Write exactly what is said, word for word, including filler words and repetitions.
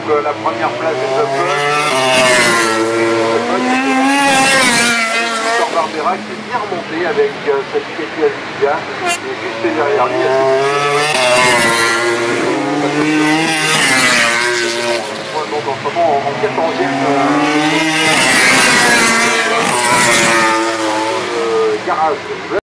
donc la première place des Open. Victor Barbera qui est bien remonté avec sa Ducati Avidia. Et juste derrière lui, donc en ce moment en quatorzième euh, garage.